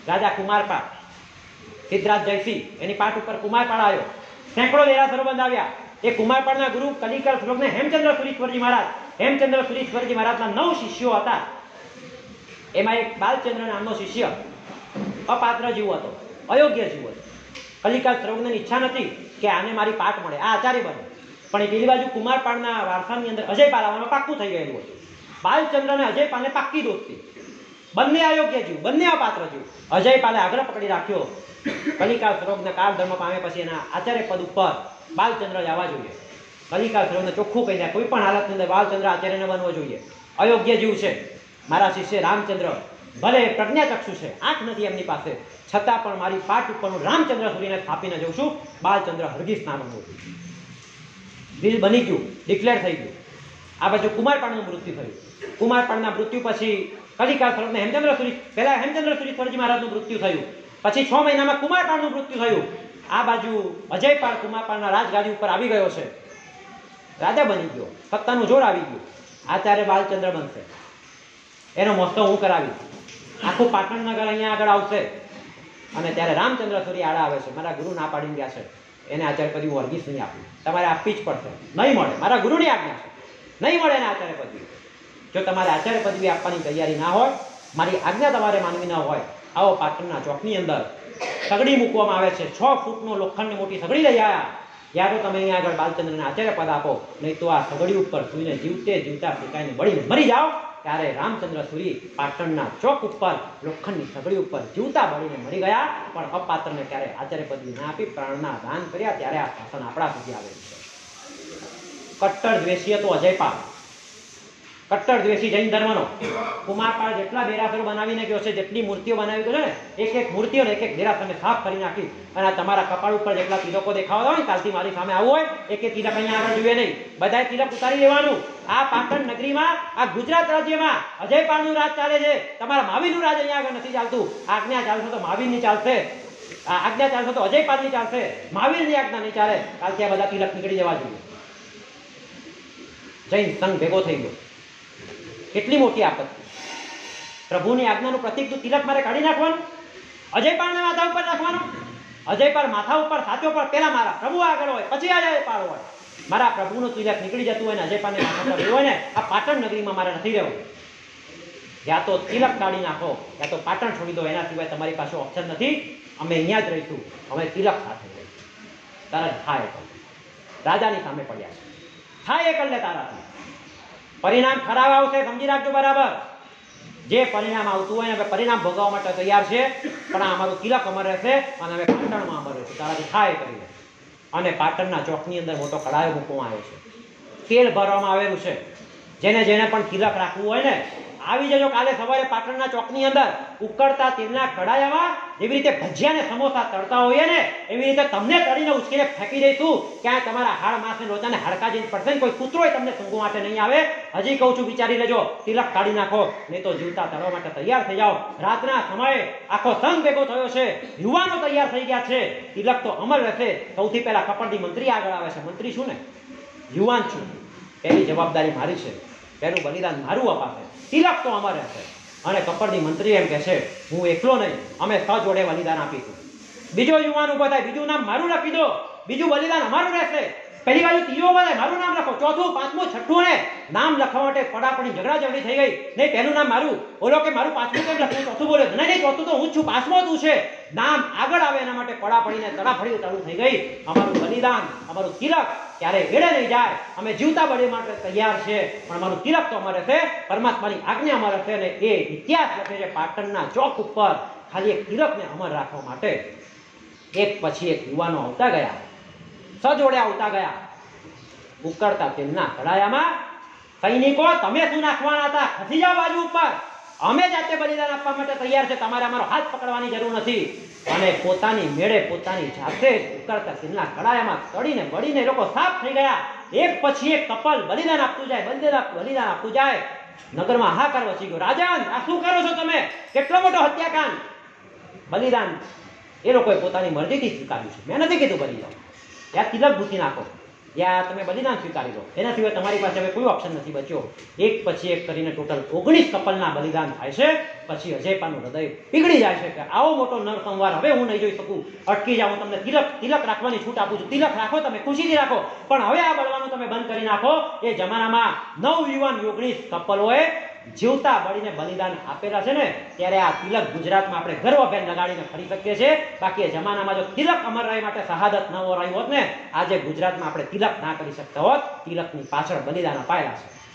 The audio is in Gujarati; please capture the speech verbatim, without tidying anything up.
રાજા કુમારપાળ સિદ્ધરાજ જયસિંહ એની પાટ ઉપર કુમારપાળ આવ્યો, સેંકડો દેરાસરો બંધાવ્યા. એ કુમારપાળના ગુરુ કલિકલ શ્લોકને હેમચંદ્ર સુરીશ્વરજી મહારાજ હેમચંદ્ર સુરીશ્વરજી મહારાજના નવ શિષ્યો હતા. એમાં એક બાલચંદ્ર નામનો શિષ્ય અપાત્ર જીવ હતો, અયોગ્ય જીવ હતો. કલિકાલ શ્રવણની ઈચ્છા નથી કે આને મારી પાટ મળે, આ આચાર્ય બને. પણ એ પેલી બાજુ કુમારપાળના વારસાની અંદર અજયપાલ આવવાનું પાક્કું થઈ ગયેલું હતું. બાલચંદ્ર અને અજયપાલને પાક્કી દોસ્તી, બંને અયોગ્ય જીવ, બંને અપાત્ર જીવ. અજયપાલે આગ્રહ પકડી રાખ્યો, કલિકાલ શ્રવણને કાળ ધર્મ પામે પછી એના આચાર્ય પદ ઉપર બાલચંદ્ર જ આવવા જોઈએ. કલિકાલ શ્રવણને ચોખ્ખું કહી દે, કોઈ પણ હાલતની અંદર બાલચંદ્ર આચાર્યને બનવો જોઈએ. અયોગ્ય જીવ છે. મારા શિષ્ય રામચંદ્ર ભલે પ્રજ્ઞાચક્ષુ છે, આંખ નથી એમની પાસે, છતાં પણ મારી પાટ ઉપરનું રામચંદ્ર સુરીને સ્થાપીને જઉં છું. બાલચંદ્ર હરગીઝ ના બનવું. બિલ બની ગયું, ડિક્લેર થઈ ગયું. આ બાજુ કુમારપાળનું મૃત્યુ થયું. કુમારપાળના મૃત્યુ પછી કલિકાલ શ્રવણને હેમચંદ્ર સુરી પહેલા હેમચંદ્ર સુરીશ્વરજી મહારાજનું મૃત્યુ થયું. પછી છ મહિનામાં કુમારપાળનું મૃત્યુ થયું. આ બાજુ અજયપાળ કુમારપાળના રાજગાદી ઉપર આવી ગયો છે, રાજા બની ગયો, સત્તાનું જોર આવી ગયું. આચાર્ય બાલચંદ્ર બનશે, એનો મહોત્સવ હું કરાવીશ. આખું પાટણ નગર અહીંયા આગળ આવશે. અને ત્યારે રામચંદ્ર સૂરી આડા આવે છે, મારા ગુરુ ના પાડીને ગયા છે, એને આચાર્ય પદવી હું હરગીઝ નહીં આપું, તમારે આપવી જ પડશે. નહીં મળે, મારા ગુરુની આજ્ઞા છે, નહીં મળે એને આચાર્ય પદવી. જો તમારે આચાર્ય પદવી આપવાની તૈયારી ના હોય, મારી આજ્ઞા તમારે માનવી ન હોય, આવો પાટણના ચોકની અંદર સગડી મૂકવામાં આવે છે. છ ફૂટનો લોખંડની મોટી સગડી લઈ આવ્યા. યા તો તમે અહીંયા આગળ બાલચંદ્રને આચાર્ય પદ આપો, નહીં તો આ સગડી ઉપર સુઈને જીવતે જીવતા ફેંકાઈને બળીને મરી જાઓ. ત્યારે રામચંદ્ર સૂરી પાટણના ચોક ઉપર લોખંડની સગડી ઉપર જીવતા બળીને મરી ગયા. પણ અપાત્રને ત્યારે આચાર્ય પદવી ના આપી પ્રાણના દાન કર્યા. ત્યારે આ શાસન આપણા સુધી આવેલું છે. કટ્ટર દ્વેષી હતો અજયપાળ, કટ્ટર દ્વેષી જૈન ધર્મનો. કુમારપાળ જેટલા દેરાસરો બનાવીને ગયો છે, જેટલી મૂર્તિઓ બનાવી ગયો છે ને, એક એક મૂર્તિઓ ને એક એક દેરાસરને સાફ કરી નાખી. અને આ તમારા કપાળ ઉપર જેટલા તિલકો દેખાવા હોય, કાલથી મારી સામે આવવું હોય, એક એક તિલક અહીંયા આગળ જોઈએ નહીં, બધાએ તિલક ઉતારી લેવાનું. આ પાટણ નગરીમાં, આ ગુજરાત રાજ્યમાં અજયપાળનું રાજ ચાલે છે. તમારા મહાવીરનું રાજ અહીંયા આગળ નથી ચાલતું. આજ્ઞા ચાલશે તો મહાવીરની ચાલશે, આ આજ્ઞા ચાલશે તો અજયપાળની ચાલશે, મહાવીરની આજ્ઞા નહીં ચાલે. કાલથી આ બધા તિલક નીકળી જવા જોઈએ. જૈન સંઘ ભેગો થઈ ગયો. કેટલી મોટી આપત્તિ! પ્રભુની આજ્ઞાનું પ્રતીક તું તિલક મારે કાઢી નાખવાનું, અજયપાળને માથા ઉપર નાખવાનું. અજયપાળ માથા ઉપર સાચો પર પેલા મારા પ્રભુ આગળ હોય, પછી અજયપાળ હોય. મારા પ્રભુનું તિલક નીકળી જતું હોય ને અજયપાળને માથા પર હોય ને, આ પાટણ નગરીમાં મારે નથી રહેવું. યા તો તિલક કાઢી નાખો, યા તો પાટણ છોડી દો. એના સિવાય તમારી પાસે ઓપ્શન નથી. અમે અહીંયા જ રહીશું, અમે તિલક સાથે રહીશું. તારા થાય તો રાજાની સામે પડ્યા છે, થાય એ કર લે તારાથી. પરિણામ ખરાબ આવશે, સમજી રાખજો બરાબર. જે પરિણામ આવતું હોય ને અમે પરિણામ ભોગવવા માટે તૈયાર છે, પણ આ અમારું તિલક અમર રહેશે અને અમે પાટણમાં અમર રહેશું. તારાથી થાય કરી લે. અને પાટણના ચોકની અંદર મોટો કડાયો મૂકવામાં આવ્યો છે, તેલ ભરવામાં આવેલું છે. જેને જેને પણ તિલક રાખવું હોય ને, આવી જજો કાલે સવારે પાટણના ચોકની અંદર. ઉકળતા તેલના કડાયામાં જેવી રીતે ભજીયા ને સમોસા તળતા હોઈએ ને, એવી રીતે તમને તળીને ઉચકીને ફેંકી દઈશું. ક્યાંય તમારા હાડ માસ ને લોચાને હાડકા જઈને પડશે ને, કોઈ કૂતરો તમને સૂંઘવા માટે નહીં આવે. હજી કહું છું, વિચારી લેજો. તિલક કાઢી નાખો, નહીં તો જીવતા તળવા માટે તૈયાર થઈ જાઓ. રાતના સમયે આખો સંઘ ભેગો થયો છે, યુવાનો તૈયાર થઈ ગયા છે. તિલક તો અમર રહેશે. સૌથી પહેલા કપડની મંત્રી આગળ આવે છે. મંત્રી છું ને, યુવાન છું, પહેલી જવાબદારી મારી છે, પહેલું બલિદાન મારું અપાશે. તિલક તો અમર રહેશે. અને કપડની મંત્રી એમ કહે છે, હું એકલો નહીં, અમે સ જોડે બલિદાન આપીશું. બીજો યુવાન ઉભો થાય, બીજું નામ મારું લખી દો, બીજું બલિદાન અમારું રહેશે. પહેલી બાજુ ત્રીજો બધા મારું નામ લખો, ચોથું પાંચમું છઠ્ઠું ને નામ લખવા માટે પડાપડી ઝઘડા ઝઘડી થઈ ગઈ. નહીં પહેલું નામ મારું, બોલો કે મારું પાંચમું કેમ લખવું, ચોથું બોલે નહીં નહીં ચોથું તો હું જ છું, પાંચમો તું છે. નામ આગળ આવે એના માટે પડાપડીને તડાફડી ચાલુ થઈ ગઈ. અમારું બલિદાન, અમારું તિલક ક્યારે એડે નહીં જાય. અમે જીવતા બળી માટે તૈયાર છે, પણ અમારું તિલક તો અમારે છે. પરમાત્માની આજ્ઞા અમારે છે. ને એ ઇતિહાસ લખે છે પાટણના ચોક ઉપર, ખાલી એક તિલકને અમર રાખવા માટે. એક પછી એક યુવાનો આવતા ગયા, સજોડે આવતા ગયા. ઉકળતા તેલના કડાયામાં સૈનિકો, તમે શું નાખવાના હતા? ખસી જાઓ બાજુ ઉપર, અમે જાતે બલિદાન આપવા માટે તૈયાર છે, તમારે અમારો હાથ પકડવાની જરૂર નથી. અને પોતાની મેળે પોતાની જાતે ઉકળતા તેલના કડાયામાં તળીને બળીને લોકો સાફ થઈ ગયા. એક પછી એક કપલ બલિદાન આપતું જાય, બલિદાન બલિદાન આપતું જાય. નગરમાં હાહાકાર વસી ગયો. રાજન, આ શું કરો છો તમે? કેટલો મોટો હત્યાકાંડ! બલિદાન એ લોકોએ પોતાની મરજીથી સ્વીકાર્યું છે. મેં નથી કીધું બલી જાઓ, ત્યાં તિલક ભૂસી નાખો. યા તમે બલિદાન સ્વીકારી લો. એના સિવાય તમારી પાસે હવે કોઈ ઓપ્શન નથી બચ્યો. એક પછી એક કરીને ટોટલ ઓગણીસ કપલના બલિદાન થાય છે. પછી અજયપાનું હૃદય પીગળી જાય છે કે આવો મોટો નરસંહાર હવે હું નહીં જોઈ શકું. અટકી જાઓ, તમને તિલક તિલક રાખવાની છૂટ આપું છું. તિલક રાખો, તમે ખુશીથી રાખો, પણ હવે આ બળવાનું તમે બંધ કરી નાખો. એ જમાનામાં નવ યુવાન ઓગણીસ કપલોએ જીવતા બળીને બલિદાન આપેલા છે ને, ત્યારે આ તિલક ગુજરાતમાં આપણે ગર્વભેર લગાડીને ફરી શકીએ છીએ. બાકી એ જમાનામાં જો તિલક અમરરાય માટે શહાદત ન રહ્યું હોત ને, આજે ગુજરાતમાં આપણે તિલક ના કરી શકતા હોત. તિલકની પાછળ બલિદાન અપાયેલા છે.